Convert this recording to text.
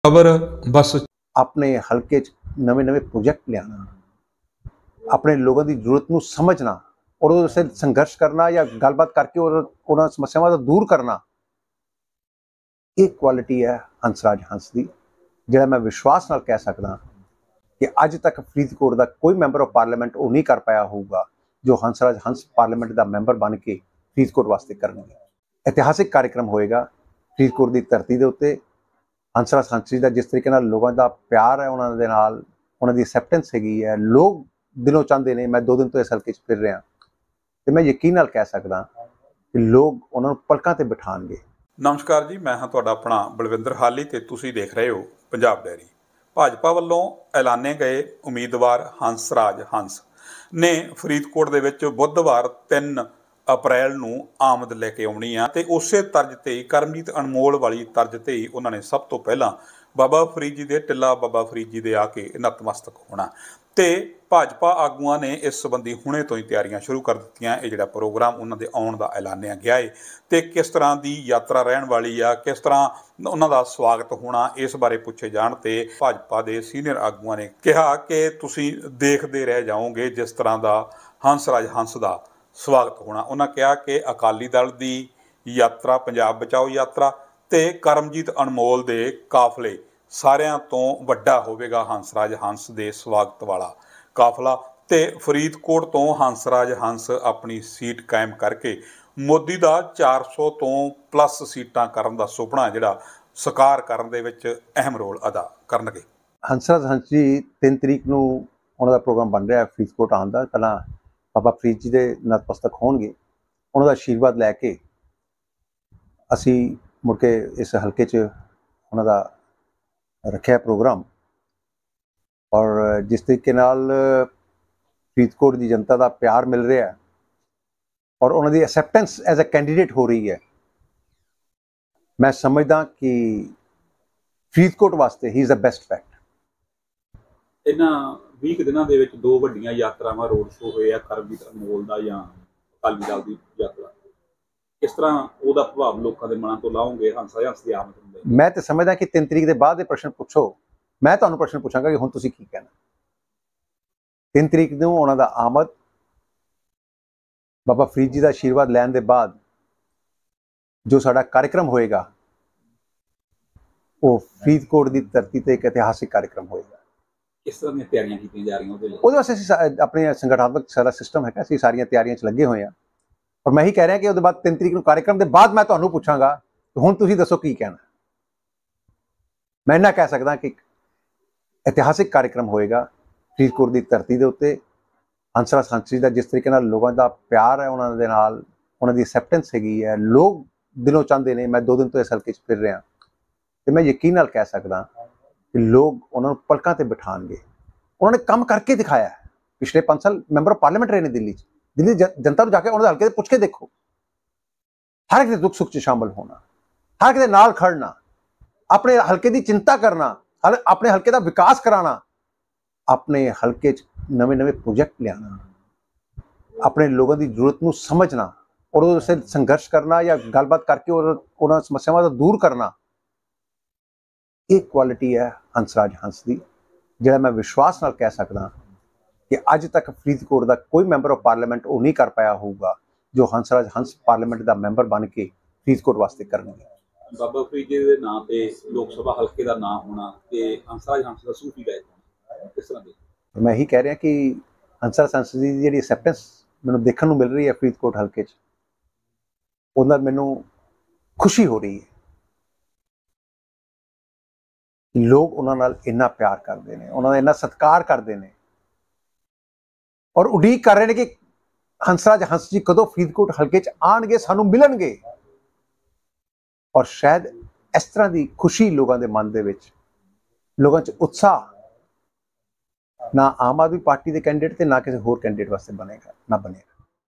खबर बस अपने हल्के नवे नवे प्रोजेक्ट लिया, अपने लोगों की जरूरत को समझना और उससे संघर्ष करना या गलबात करके और उन्होंने समस्याओं को दूर करना, ये क्वालिटी है हंसराज हंस की, जिहड़ा मैं विश्वास नाल कह सकदा कि अज तक फरीदकोट का कोई मैंबर ऑफ पार्लीमेंट वो नहीं कर पाया होगा जो हंसराज हंस पार्लीमेंट का मैंबर बन के फरीदकोट वास्ते करनगे। इतिहासिक कार्यक्रम होएगा फरीदकोट की धरती के उत्ते। हंसराज हंस जी का जिस तरीके नाल लोगों का प्यार है, उन्होंने नाल उन्हों की एक्सैप्टेंस हैगी है, लोग दिलों चाहते हैं। मैं 2 दिन तो इस हल्के फिर रहा तो मैं यकीन नाल कह सकदा कि लोग उन्होंने पलकां ते बिठाणगे। नमस्कार जी, मैं हाँ तुहाडा अपना बलविंदर हाली ते तुसीं देख रहे हो पंजाब डायरी। भाजपा ਵੱਲੋਂ ਐਲਾਨੇ ਗਏ ਉਮੀਦਵਾਰ ਹੰਸਰਾਜ ਹੰਸ ਨੇ ਫਰੀਦਕੋਟ ਦੇ ਵਿੱਚ ਬੁੱਧਵਾਰ 3 ਅਪ੍ਰੈਲ ਨੂੰ ਆਮਦ ਲੈ ਕੇ ਆਉਣੀ ਆ ਤੇ ਉਸੇ ਤਰਜ਼ ਤੇ ਹੀ ਕਰਮਜੀਤ ਅਨਮੋਲ ਵਾਲੀ ਤਰਜ਼ ਤੇ ਹੀ ਉਹਨਾਂ ਨੇ ਸਭ ਤੋਂ ਪਹਿਲਾਂ ਬਾਬਾ ਫਰੀਦ ਜੀ ਦੇ ਟਿੱਲਾ ਬਾਬਾ ਫਰੀਦ ਜੀ ਦੇ ਆ ਕੇ ਨਤਮਸਤਕ ਹੋਣਾ ਤੇ ਭਾਜਪਾ ਆਗੂਆਂ ਨੇ ਇਸ ਸੰਬੰਧੀ ਹੁਣੇ ਤੋਂ ਹੀ ਤਿਆਰੀਆਂ ਸ਼ੁਰੂ ਕਰ ਦਿੱਤੀਆਂ। ਇਹ ਜਿਹੜਾ ਪ੍ਰੋਗਰਾਮ ਉਹਨਾਂ ਦੇ ਆਉਣ ਦਾ ਐਲਾਨਿਆ ਗਿਆ ਹੈ ਤੇ ਕਿਸ ਤਰ੍ਹਾਂ ਦੀ ਯਾਤਰਾ ਰਹਿਣ ਵਾਲੀ ਆ, ਕਿਸ ਤਰ੍ਹਾਂ ਉਹਨਾਂ ਦਾ ਸਵਾਗਤ ਹੋਣਾ, ਇਸ ਬਾਰੇ ਪੁੱਛੇ ਜਾਣ ਤੇ ਭਾਜਪਾ ਦੇ ਸੀਨੀਅਰ ਆਗੂਆਂ ਨੇ ਕਿਹਾ ਕਿ ਤੁਸੀਂ ਦੇਖਦੇ ਰਹਿ ਜਾਓਗੇ ਜਿਸ ਤਰ੍ਹਾਂ ਦਾ ਹੰਸਰਾਜ ਹੰਸ ਦਾ ਸਵਾਗਤ ਹੋਣਾ। ਉਹਨਾਂ ਕਿਹਾ ਕਿ ਅਕਾਲੀ ਦਲ ਦੀ ਯਾਤਰਾ, ਪੰਜਾਬ ਬਚਾਓ ਯਾਤਰਾ ਤੇ ਕਰਮਜੀਤ ਅਨਮੋਲ ਦੇ ਕਾਫਲੇ ਸਾਰਿਆਂ ਤੋਂ ਵੱਡਾ ਹੋਵੇਗਾ ਹੰਸਰਾਜ ਹੰਸ ਦੇ ਸਵਾਗਤ ਵਾਲਾ ਕਾਫਲਾ ਤੇ ਫਰੀਦਕੋਟ ਤੋਂ ਹੰਸਰਾਜ ਹੰਸ ਆਪਣੀ ਸੀਟ ਕਾਇਮ ਕਰਕੇ ਮੋਦੀ ਦਾ 400 ਤੋਂ ਪਲੱਸ ਸੀਟਾਂ ਕਰਨ ਦਾ ਸੁਪਨਾ ਜਿਹੜਾ ਸਾਕਾਰ ਕਰਨ ਦੇ ਵਿੱਚ ਅਹਿਮ ਰੋਲ ਅਦਾ ਕਰਨਗੇ। ਹੰਸਰਾਜ ਹੰਸ ਜੀ 3 ਤਰੀਕ ਨੂੰ ਉਹਨਾਂ ਦਾ ਪ੍ਰੋਗਰਾਮ ਬਣ ਰਿਹਾ ਫਰੀਦਕੋਟ ਆਉਣ ਦਾ। ਪਹਿਲਾਂ ਬਾਬਾ ਫਰੀਦ ਜੀ ਦੇ ਨਤਮਸਤਕ ਹੋਣਗੇ, ਉਹਨਾਂ ਦਾ ਆਸ਼ੀਰਵਾਦ ਲੈ ਕੇ ਅਸੀਂ ਮੁੜ ਕੇ ਇਸ ਹਲਕੇ 'ਚ ਉਹਨਾਂ ਦਾ ਰੱਖਿਆ ਪ੍ਰੋਗਰਾਮ। ਔਰ ਜਿਸ ਤਰੀਕੇ ਨਾਲ ਫਰੀਦਕੋਟ ਦੀ ਜਨਤਾ ਦਾ ਪਿਆਰ ਮਿਲ ਰਿਹਾ ਔਰ ਉਹਨਾਂ ਦੀ ਐਕਸੈਪਟੈਂਸ ਐਜ਼ ਅ ਕੈਂਡੀਡੇਟ ਹੋ ਰਹੀ ਹੈ, ਮੈਂ ਸਮਝਦਾ ਕਿ ਫਰੀਦਕੋਟ ਵਾਸਤੇ ਹੀ ਇਜ਼ ਦ ਬੈਸਟ ਫੈਕਟ। ਇਹਨਾਂ 20 ਦਿਨਾਂ ਦੇ ਵਿੱਚ 2 ਵੱਡੀਆਂ ਯਾਤਰਾਵਾਂ ਰੋਡ ਸ਼ੋਅ ਹੋਏ ਆ, ਕਰਮਜੀਤ ਅਨਮੋਲ ਦਾ ਜਾਂ ਅਕਾਲੀ ਦਲ ਦੀ ਯਾਤਰਾ। ਕਿਸ ਤਰ੍ਹਾਂ ਉਹਦਾ ਪ੍ਰਭਾਵ ਲੋਕਾਂ ਦੇ ਮਨਾਂ ਤੋਂ ਲਾਓਗੇ ਹੰਸਰਾਜ ਹੰਸ ਦੀ ਆਮਦ ਹੁੰਦੇ? ਮੈਂ ਤਾਂ ਸਮਝਦਾ ਕਿ 3 ਤਰੀਕ ਦੇ ਬਾਅਦ ਇਹ ਪ੍ਰਸ਼ਨ ਪੁੱਛੋ, ਮੈਂ ਤੁਹਾਨੂੰ ਪ੍ਰਸ਼ਨ ਪੁੱਛਾਂਗਾ ਕਿ ਹੁਣ ਤੁਸੀਂ ਕੀ ਕਹਿਣਾ। 3 ਤਰੀਕ ਨੂੰ ਉਹਨਾਂ ਦਾ ਆਮਦ, ਬਾਬਾ ਫਰੀਦ ਜੀ ਦਾ ਆਸ਼ੀਰਵਾਦ ਲੈਣ ਦੇ ਬਾਅਦ ਜੋ ਸਾਡਾ ਕਾਰਜਕ੍ਰਮ ਹੋਏਗਾ ਉਹ ਫਰੀਦਕੋਟ ਦੀ ਧਰਤੀ ਤੇ ਇੱਕ ਇਤਿਹਾਸਿਕ ਕਾਰਜਕ੍ਰਮ ਹੋਏਗਾ। ਕਿਸ ਤਰ੍ਹਾਂ ਦੀਆਂ ਤਿਆਰੀਆਂ ਕੀਤੀਆਂ ਜਾ ਰਹੀਆਂ ਉਹਦੇ ਲਈ? ਉਹਦੇ ਵਾਸਤੇ ਅਸੀਂ ਆਪਣੇ ਸੰਗਠਨਾਤਮਕ ਸਾਰਾ ਸਿਸਟਮ ਹੈਗਾ, ਅਸੀਂ ਸਾਰੀਆਂ ਤਿਆਰੀਆਂ 'ਚ ਲੱਗੇ ਹੋਏ ਹਾਂ। ਔਰ ਮੈਂ ਹੀ ਕਹਿ ਰਿਹਾ ਕਿ ਉਹਦੇ ਬਾਅਦ 3 ਤਰੀਕ ਨੂੰ ਕਾਰਜਕ੍ਰਮ ਦੇ ਬਾਅਦ ਮੈਂ ਤੁਹਾਨੂੰ ਪੁੱਛਾਂਗਾ ਹੁਣ ਤੁਸੀਂ ਦੱਸੋ ਕੀ ਕਹਿਣਾ। ਮੈਂ ਇੰਨਾ ਕਹਿ ਸਕਦਾ ਕਿ ਇਤਿਹਾਸਿਕ ਕਾਰਜਕ੍ਰਮ ਹੋਏਗਾ ਫਰੀਦਕੋਟ ਦੀ ਧਰਤੀ ਦੇ ਉੱਤੇ। ਹੰਸਰਾਜ ਹੰਸ ਜੀ ਦਾ ਜਿਸ ਤਰੀਕੇ ਨਾਲ ਲੋਕਾਂ ਦਾ ਪਿਆਰ ਹੈ, ਉਹਨਾਂ ਦੇ ਨਾਲ ਉਹਨਾਂ ਦੀ ਐਕਸੈਪਟੈਂਸ ਹੈਗੀ ਹੈ, ਲੋਕ ਦਿਲੋਂ ਚਾਹੁੰਦੇ ਨੇ। ਮੈਂ 2 ਦਿਨ ਤੋਂ ਇਸ ਹਲਕੇ 'ਚ ਫਿਰ ਰਿਹਾ ਤੇ ਮੈਂ ਯਕੀਨ ਨਾਲ ਕਹਿ ਸਕਦਾ ਕਿ ਲੋਕ ਉਹਨਾਂ ਨੂੰ ਪਲਕਾਂ ਤੇ ਬਿਠਾਣਗੇ। ਉਹਨਾਂ ਨੇ ਕੰਮ ਕਰਕੇ ਦਿਖਾਇਆ ਹੈ। ਪਿਛਲੇ 5 ਸਾਲ ਮੈਂਬਰ ਆਫ ਪਾਰਲੀਮੈਂਟ ਰਹੇ ਨੇ ਦਿੱਲੀ 'ਚ। ਦਿੱਲੀ ਜਨਤਾ ਨੂੰ ਜਾ ਕੇ ਉਹਨਾਂ ਦੇ ਹਲਕੇ 'ਤੇ ਪੁੱਛ ਕੇ ਦੇਖੋ, ਹਰ ਇੱਕ ਦੇ ਦੁੱਖ ਸੁੱਖ 'ਚ ਸ਼ਾਮਲ ਹੋਣਾ, ਹਰ ਇੱਕ ਦੇ ਨਾਲ ਖੜਨਾ, ਆਪਣੇ ਹਲਕੇ ਦੀ ਚਿੰਤਾ ਕਰਨਾ, ਆਪਣੇ ਹਲਕੇ ਦਾ ਵਿਕਾਸ ਕਰਾਉਣਾ, ਆਪਣੇ ਹਲਕੇ 'ਚ ਨਵੇਂ ਨਵੇਂ ਪ੍ਰੋਜੈਕਟ ਲਿਆਉਣਾ, ਆਪਣੇ ਲੋਕਾਂ ਦੀ ਜ਼ਰੂਰਤ ਨੂੰ ਸਮਝਣਾ ਔਰ ਉਸੇ ਸੰਘਰਸ਼ ਕਰਨਾ ਜਾਂ ਗੱਲਬਾਤ ਕਰਕੇ ਔਰ ਉਹਨਾਂ ਸਮੱਸਿਆਵਾਂ ਤੋਂ ਦੂਰ ਕਰਨਾ, ਇਹ ਕੁਆਲਿਟੀ ਹੈ ਹੰਸਰਾਜ ਹੰਸ ਦੀ, ਜਿਹੜਾ ਮੈਂ ਵਿਸ਼ਵਾਸ ਨਾਲ ਕਹਿ ਸਕਦਾ ਕਿ ਅੱਜ ਤੱਕ ਫਰੀਦਕੋਟ ਦਾ ਕੋਈ ਮੈਂਬਰ ਆਫ ਪਾਰਲੀਮੈਂਟ ਉਹ ਨਹੀਂ ਕਰ ਪਾਇਆ ਹੋਊਗਾ ਜੋ ਹੰਸਰਾਜ ਹੰਸ ਪਾਰਲੀਮੈਂਟ ਦਾ ਮੈਂਬਰ ਬਣ ਕੇ ਫਰੀਦਕੋਟ ਵਾਸਤੇ ਕਰਨਗੇ। ਬਾਬਾ ਫਰੀਦ ਜੀ ਦੇ ਨਾਂ ਤੇ ਲੋਕ ਸਭਾ ਹਲਕੇ ਦਾ ਨਾਂ ਹੋਣਾ ਤੇ ਹੰਸਰਾਜ ਹੰਸ ਦਾ ਸੂਫੀ ਗਾਇਕ ਹੋਣਾ, ਕਿਸ ਤਰ੍ਹਾਂ ਦੇ? ਮੈਂ ਇਹੀ ਕਹਿ ਰਿਹਾ ਕਿ ਹੰਸਰਾਜ ਹੰਸ ਦੀ ਜਿਹੜੀ ਐਕਸੈਪਟੈਂਸ ਮੈਨੂੰ ਦੇਖਣ ਨੂੰ ਮਿਲ ਰਹੀ ਹੈ ਫਰੀਦਕੋਟ ਹਲਕੇ 'ਚ, ਉਹਦੇ ਨਾਲ ਮੈਨੂੰ ਖੁਸ਼ੀ ਹੋ ਰਹੀ ਹੈ। ਲੋਕ ਉਹਨਾਂ ਨਾਲ ਇੰਨਾ ਪਿਆਰ ਕਰਦੇ ਨੇ, ਉਹਨਾਂ ਦਾ ਇੰਨਾ ਸਤਿਕਾਰ ਕਰਦੇ ਨੇ ਔਰ ਉਡੀਕ ਕਰ ਰਹੇ ਨੇ ਕਿ ਹੰਸਰਾਜ ਹੰਸ ਜੀ ਕਦੋਂ ਫਰੀਦਕੋਟ ਹਲਕੇ 'ਚ ਆਉਣਗੇ, ਸਾਨੂੰ ਮਿਲਣਗੇ। ਔਰ ਸ਼ਾਇਦ ਇਸ ਤਰ੍ਹਾਂ ਦੀ ਖੁਸ਼ੀ ਲੋਕਾਂ ਦੇ ਮਨ ਦੇ ਵਿੱਚ, ਲੋਕਾਂ 'ਚ ਉਤਸ਼ਾਹ ਨਾ ਆਮ ਆਦਮੀ ਪਾਰਟੀ ਦੇ ਕੈਂਡੀਡੇਟ ਤੇ ਨਾ ਕਿਸੇ ਹੋਰ ਕੈਂਡੀਡੇਟ ਵਾਸਤੇ ਬਣੇਗਾ, ਨਾ ਬਣੇਗਾ।